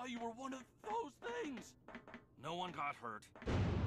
you were one of those things! No one got hurt.